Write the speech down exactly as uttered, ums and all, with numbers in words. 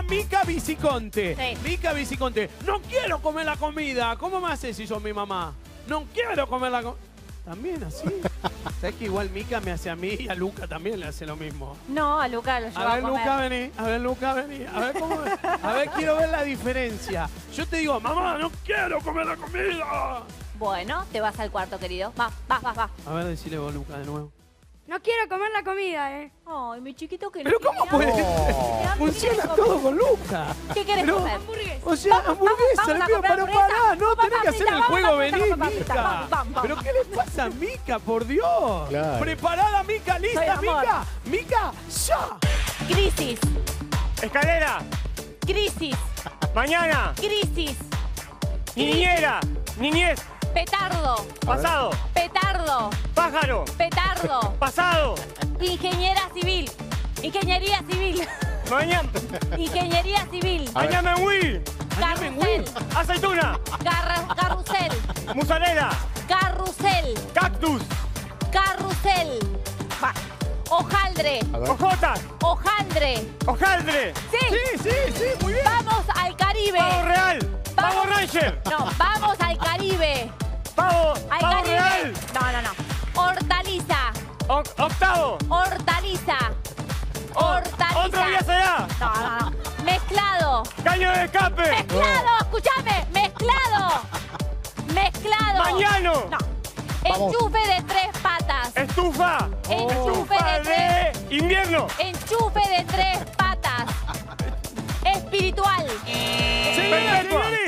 Mica Viciconte. Sí. Mica Viciconte. No quiero comer la comida. ¿Cómo me haces si sos mi mamá? No quiero comer la comida. También así. ¿Sabes que igual Mica me hace a mí y a Luca también le hace lo mismo? No, a Luca lo lleva A a, ver, comer. Luca, vení. A ver, Luca, vení. A ver, cómo. A ver, quiero ver la diferencia. Yo te digo, mamá, no quiero comer la comida. Bueno, te vas al cuarto, querido. Va, va, va, va. A ver, decile vos, Luca, de nuevo. No quiero comer la comida, ¿eh? Ay, mi chiquito que Pero ¿cómo puede? No. Funciona todo con Luca. ¿Qué querés Pero- comer? Hamburguesa. O sea, Vamos, hamburguesa, vamos, le vamos a pido, comprar pero hamburguesa. pará, no, Vamos, tenés que hacer papita, el vamos, juego, papita, vení, vamos, papita, Mica. vamos, vamos, ¿Pero vamos. qué le pasa a Mica, por Dios? Claro. ¿Preparada, Mica? Soy ¿Lista, amor. Mica? Mica, ya. Crisis, Escalera, crisis, mañana, crisis, niñera, niñez, petardo, pasado, petardo, pájaro, petardo, pasado, ingeniera civil, ingeniería civil, mañana, ingeniería civil, mañana en Will, carrusel, aceituna, carra- carrusel, mozzarella, carrusel, cactus, carrusel, va, hojaldre, A ver. ojotas, hojaldre, hojaldre, sí, Sí, sí, sí, muy bien. vamos al Caribe, pavo real, pavo Vamos. ranger, no, vamos al Caribe, pavo, al pavo Caribe, real, no, no, no, hortaliza, o- octavo, hortaliza, o- hortaliza, otro día será, no, no, no, mezclado, caño de escape, mezclado, escúchame, mezclado, mezclado, mañano, no, Vamos. enchufe de tres patas, estufa, Enchufe estufa de de invierno, enchufe de tres patas, espiritual, Se viene, se perpetua, viene,